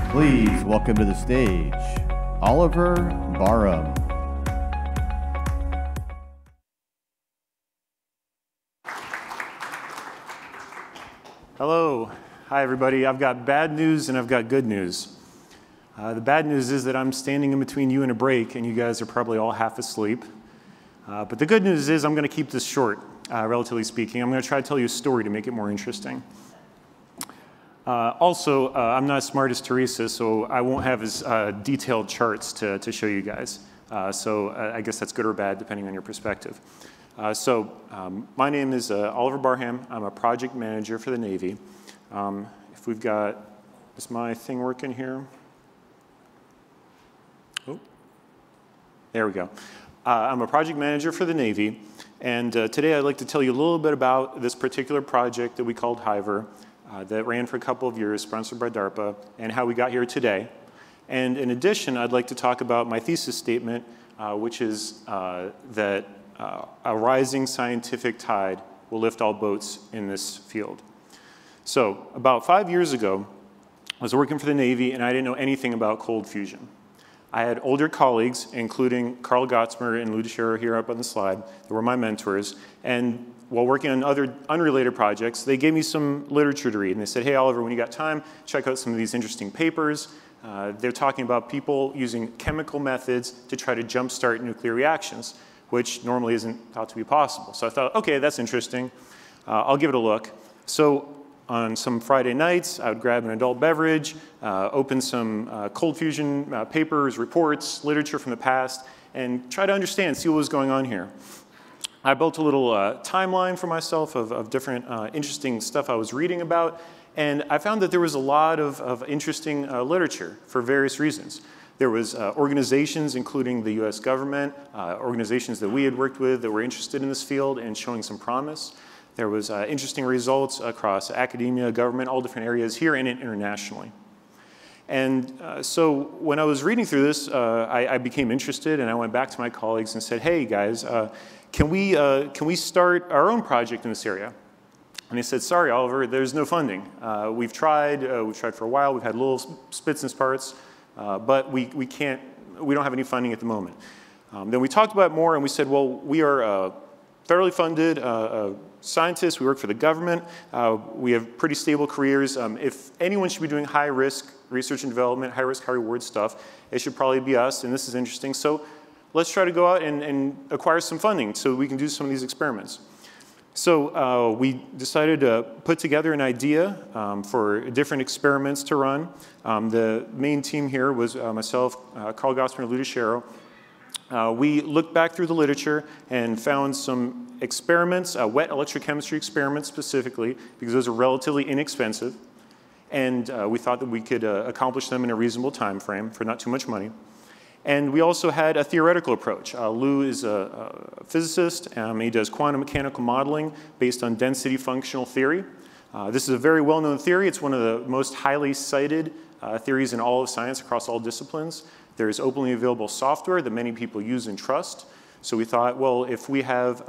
Please welcome to the stage, Oliver Barham. Hello. Hi, everybody. I've got bad news and I've got good news. The bad news is that I'm standing in between you and a break, and you guys are probably all half asleep. But the good news is I'm going to keep this short, relatively speaking. I'm going to try to tell you a story to make it more interesting. Also, I'm not as smart as Teresa, so I won't have as detailed charts to show you guys. So I guess that's good or bad, depending on your perspective. My name is Oliver Barham. I'm a project manager for the Navy. If we've got, is my thing working here? Oh, there we go. I'm a project manager for the Navy, and today I'd like to tell you a little bit about this particular project that we called Hiver that ran for a couple of years, sponsored by DARPA, and how we got here today. And in addition, I'd like to talk about my thesis statement, which is that a rising scientific tide will lift all boats in this field. So about 5 years ago, I was working for the Navy, and I didn't know anything about cold fusion. I had older colleagues, including Carl Gottsmer and Lou DeShero here up on the slide, that were my mentors. And while working on other unrelated projects, they gave me some literature to read. And they said, hey, Oliver, when you got time, check out some of these interesting papers. They're talking about people using chemical methods to try to jumpstart nuclear reactions, which normally isn't thought to be possible. So I thought, okay, that's interesting. I'll give it a look. So on some Friday nights, I would grab an adult beverage, open some cold fusion papers, reports, literature from the past, and try to understand, see what was going on here. I built a little timeline for myself of different interesting stuff I was reading about, and I found that there was a lot of interesting literature for various reasons. There was organizations, including the US government, organizations that we had worked with that were interested in this field and showing some promise. There was interesting results across academia, government, all different areas here and internationally. And so when I was reading through this, I became interested, and I went back to my colleagues and said, hey, guys, can we start our own project in this area? And they said, sorry, Oliver, there's no funding. We've tried for a while, we've had little spits and spurts, but we don't have any funding at the moment. Then we talked about it more, and we said, well, we are fairly funded scientists, we work for the government, we have pretty stable careers. If anyone should be doing high-risk research and development, high-risk, high-reward stuff, it should probably be us, and this is interesting. So let's try to go out and acquire some funding so we can do some of these experiments. So we decided to put together an idea for different experiments to run. The main team here was myself, Carl Gottsmer, and Lou DeShero. We looked back through the literature and found some experiments, wet electrochemistry experiments specifically, because those are relatively inexpensive. And we thought that we could accomplish them in a reasonable time frame for not too much money. And we also had a theoretical approach. Lou is a physicist. He does quantum mechanical modeling based on density functional theory. This is a very well-known theory. It's one of the most highly cited theories in all of science across all disciplines. There's openly available software that many people use and trust. So we thought, well, if we have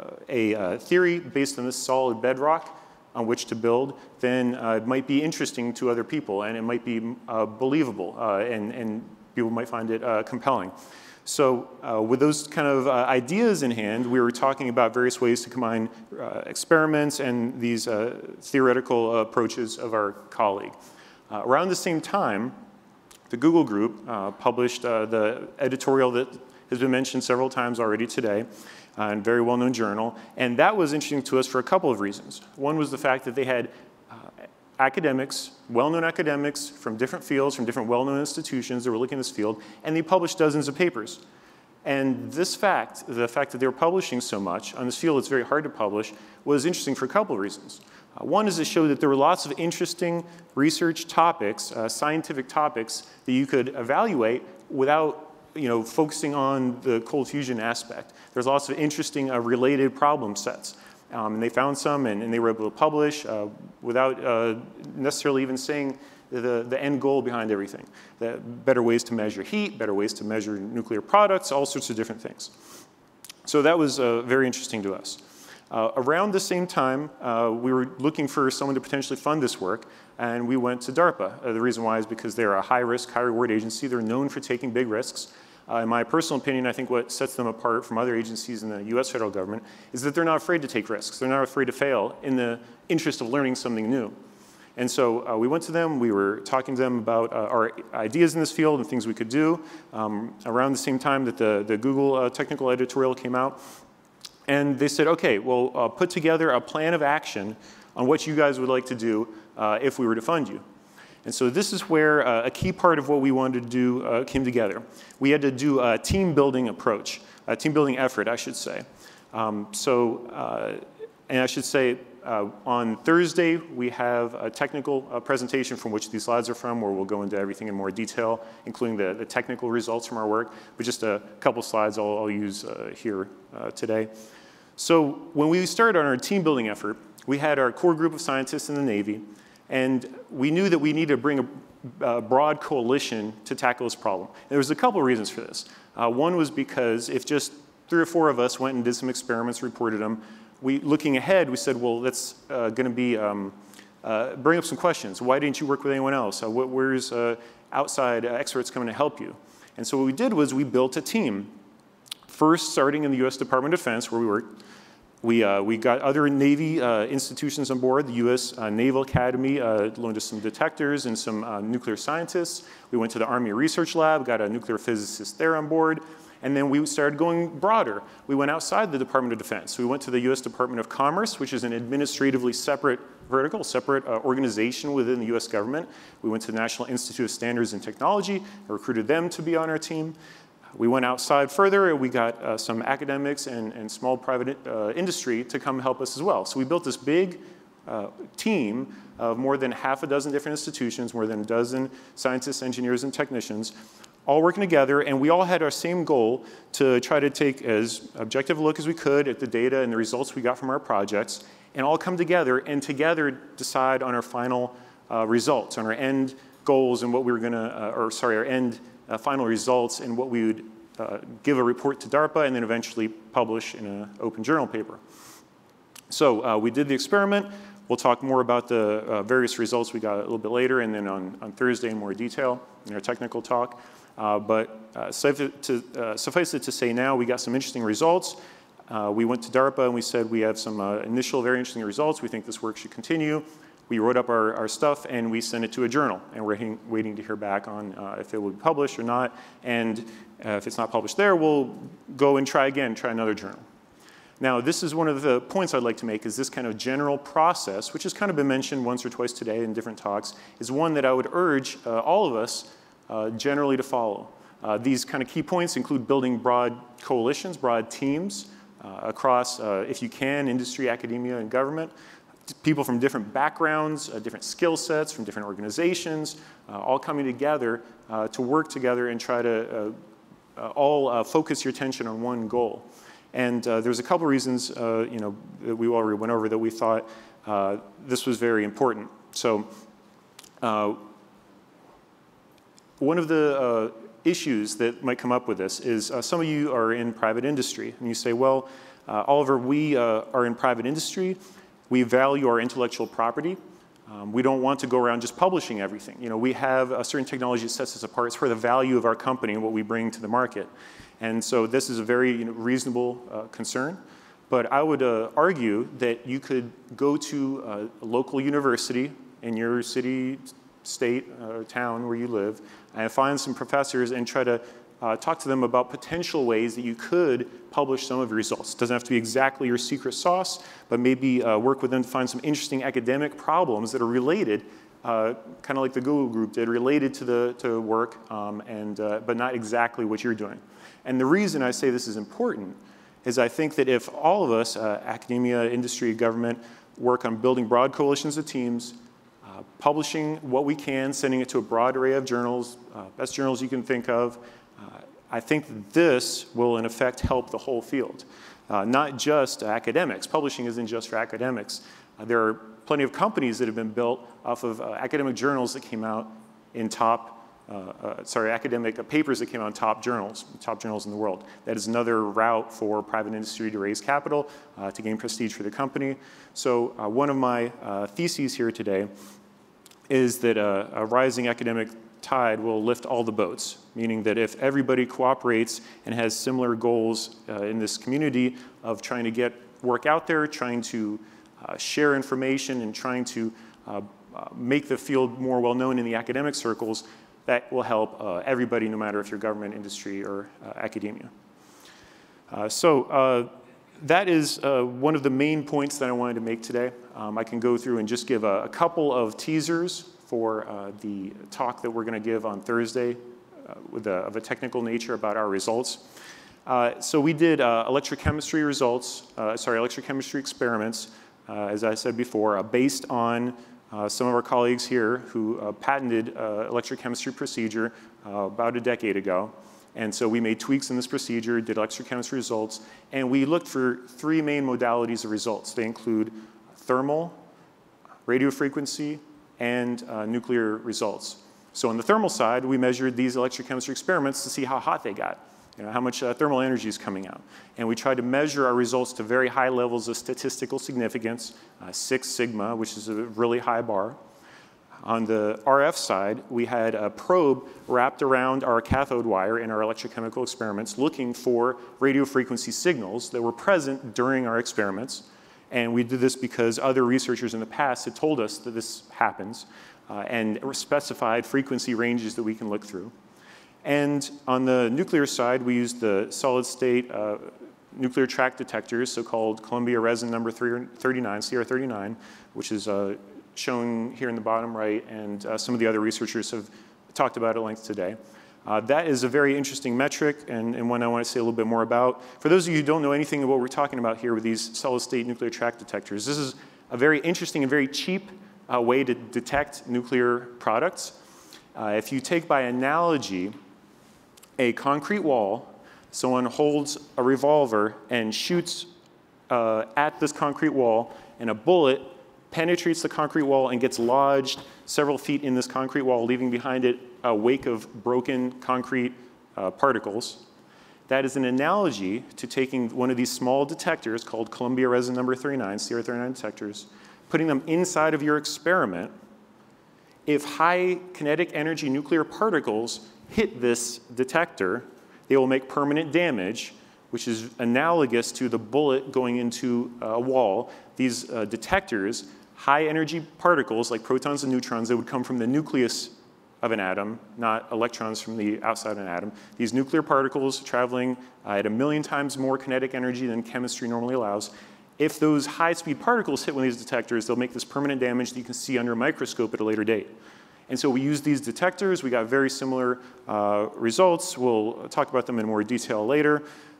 a theory based on this solid bedrock on which to build, then it might be interesting to other people, and it might be believable, and people might find it compelling. So with those kind of ideas in hand, we were talking about various ways to combine experiments and these theoretical approaches of our colleague. Around the same time, the Google group published the editorial that has been mentioned several times already today, in a very well-known journal. And that was interesting to us for a couple of reasons. One was the fact that they had academics, well-known academics from different fields, from different well-known institutions that were looking at this field, and they published dozens of papers. And this fact, the fact that they were publishing so much on this field that's very hard to publish, was interesting for a couple of reasons. One is it showed that there were lots of interesting research topics, scientific topics, that you could evaluate without focusing on the cold fusion aspect. There's lots of interesting related problem sets. And they found some, and they were able to publish without necessarily even saying the end goal behind everything. Better ways to measure heat, better ways to measure nuclear products, all sorts of different things. So that was very interesting to us. Around the same time, we were looking for someone to potentially fund this work, and we went to DARPA. The reason why is because they're a high-risk, high-reward agency. They're known for taking big risks. In my personal opinion, I think what sets them apart from other agencies in the US federal government is that they're not afraid to take risks. They're not afraid to fail in the interest of learning something new. And so we went to them, we were talking to them about our ideas in this field and things we could do around the same time that the Google technical editorial came out. And they said, okay, well, put together a plan of action on what you guys would like to do if we were to fund you. And so this is where a key part of what we wanted to do came together. We had to do a team building approach, a team building effort, I should say. And I should say, on Thursday, we have a technical presentation from which these slides are from, where we'll go into everything in more detail, including the technical results from our work. But just a couple slides I'll use here today. So when we started on our team building effort, we had our core group of scientists in the Navy, and we knew that we needed to bring a broad coalition to tackle this problem. And there was a couple reasons for this. One was because if just 3 or 4 of us went and did some experiments, reported them, looking ahead, we said, well, that's going to be, bring up some questions. Why didn't you work with anyone else? Where's outside experts coming to help you? And so what we did was we built a team. First, starting in the US Department of Defense, where we worked, we got other Navy institutions on board. The US Naval Academy loaned us some detectors and some nuclear scientists. We went to the Army Research Lab, got a nuclear physicist there on board. And then we started going broader. We went outside the Department of Defense. We went to the US Department of Commerce, which is an administratively separate vertical, separate organization within the US government. We went to the National Institute of Standards and Technology, recruited them to be on our team. We went outside further, and we got some academics and small private industry to come help us as well. So we built this big team of more than half a dozen different institutions, more than a dozen scientists, engineers, and technicians, all working together, and we all had our same goal to try to take as objective a look as we could at the data and the results we got from our projects, and all come together and together decide on our final results, on our end goals and what we were gonna, our end final results and what we would give a report to DARPA and then eventually publish in an open journal paper. So we did the experiment. We'll talk more about the various results we got a little bit later, and then on Thursday in more detail in our technical talk. Suffice it to say now, we got some interesting results. We went to DARPA and we said we have some initial very interesting results. We think this work should continue. We wrote up our stuff and we sent it to a journal, and we're waiting to hear back on if it will be published or not. And if it's not published there, we'll go and try again, try another journal. Now, this is one of the points I'd like to make, is this kind of general process, which has kind of been mentioned once or twice today in different talks, is one that I would urge all of us generally to follow. These kind of key points include building broad coalitions, broad teams across, if you can, industry, academia, and government. People from different backgrounds, different skill sets, from different organizations, all coming together to work together and try to all focus your attention on one goal. And there's a couple reasons, that we already went over that we thought this was very important. So one of the issues that might come up with this is some of you are in private industry, and you say, well, Oliver, we are in private industry. We value our intellectual property. We don't want to go around just publishing everything. We have a certain technology that sets us apart. It's for the value of our company and what we bring to the market. And so this is a very reasonable concern. But I would argue that you could go to a local university in your city, state, town where you live, and find some professors and try to talk to them about potential ways that you could publish some of your results. It doesn't have to be exactly your secret sauce, but maybe work with them to find some interesting academic problems that are related, kind of like the Google group did, related to the work, but not exactly what you're doing. And the reason I say this is important is I think that if all of us, academia, industry, government, work on building broad coalitions of teams, publishing what we can, sending it to a broad array of journals, best journals you can think of, I think this will, in effect, help the whole field. Not just academics. Publishing isn't just for academics. There are plenty of companies that have been built off of academic journals that came out in top academic papers that came out in top journals in the world. That is another route for private industry to raise capital, to gain prestige for the company. So one of my theses here today is that a rising academic tide will lift all the boats, meaning that if everybody cooperates and has similar goals in this community of trying to get work out there, trying to share information, and trying to make the field more well-known in the academic circles, that will help everybody, no matter if you're government, industry, or academia. That is one of the main points that I wanted to make today. I can go through and just give a couple of teasers for the talk that we're going to give on Thursday of a technical nature about our results. So we did electrochemistry experiments, as I said before, based on some of our colleagues here who patented electrochemistry procedure about a decade ago. And so we made tweaks in this procedure, did electrochemistry results, and we looked for 3 main modalities of results. They include thermal, radiofrequency, and nuclear results. So on the thermal side, we measured these electrochemistry experiments to see how hot they got, how much thermal energy is coming out. And we tried to measure our results to very high levels of statistical significance, 6 sigma, which is a really high bar. On the RF side, we had a probe wrapped around our cathode wire in our electrochemical experiments looking for radiofrequency signals that were present during our experiments. And we did this because other researchers in the past had told us that this happens and specified frequency ranges that we can look through. And on the nuclear side, we used the solid-state nuclear track detectors, so-called Columbia resin number 39, CR39, which is shown here in the bottom right, and some of the other researchers have talked about at length today. That is a very interesting metric, and one I want to say a little bit more about. For those of you who don't know anything of what we're talking about here with these solid-state nuclear track detectors, this is a very interesting and very cheap way to detect nuclear products. If you take by analogy a concrete wall, someone holds a revolver and shoots at this concrete wall, and a bullet penetrates the concrete wall and gets lodged several feet in this concrete wall, leaving behind it a wake of broken concrete particles. That is an analogy to taking one of these small detectors called Columbia resin number 39, CR39 detectors, putting them inside of your experiment. If high kinetic energy nuclear particles hit this detector, they will make permanent damage, which is analogous to the bullet going into a wall. These detectors, high energy particles like protons and neutrons that would come from the nucleus of an atom, not electrons from the outside of an atom. These nuclear particles traveling at 1,000,000 times more kinetic energy than chemistry normally allows. If those high-speed particles hit one of these detectors, they'll make this permanent damage that you can see under a microscope at a later date. And so we used these detectors. We got very similar results. We'll talk about them in more detail later.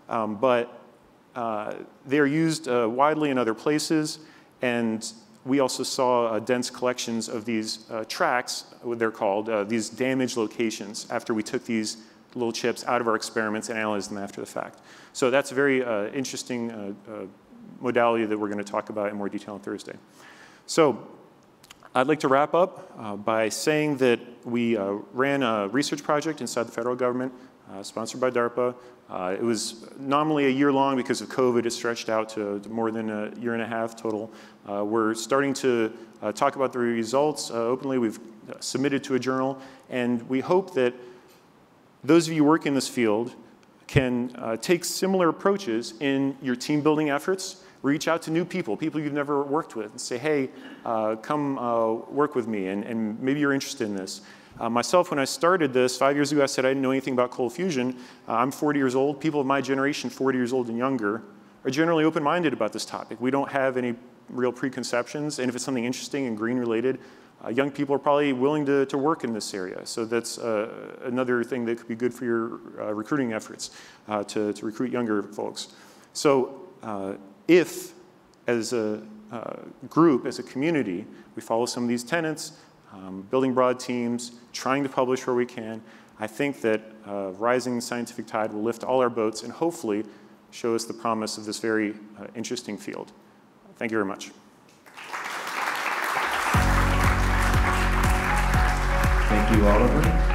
They're used widely in other places. And we also saw dense collections of these tracks, what they're called, these damage locations, after we took these little chips out of our experiments and analyzed them after the fact. So that's a very interesting modality that we're going to talk about in more detail on Thursday. So I'd like to wrap up by saying that we ran a research project inside the federal government, sponsored by DARPA. It was nominally a year long. Because of COVID, it stretched out to more than a year and a half total. We're starting to talk about the results openly. We've submitted to a journal, and we hope that those of you who work in this field can take similar approaches in your team building efforts. Reach out to new people you've never worked with, and say, hey, come work with me, and maybe you're interested in this. Myself, when I started this 5 years ago, I said I didn't know anything about cold fusion. I'm 40 years old. People of my generation, 40 years old and younger, are generally open-minded about this topic. We don't have any real preconceptions, and if it's something interesting and green-related, young people are probably willing to work in this area. So that's another thing that could be good for your recruiting efforts, to recruit younger folks. So if, as a group, as a community, we follow some of these tenets, building broad teams, trying to publish where we can, I think that rising scientific tide will lift all our boats and hopefully show us the promise of this very interesting field. Thank you very much. Thank you, Oliver.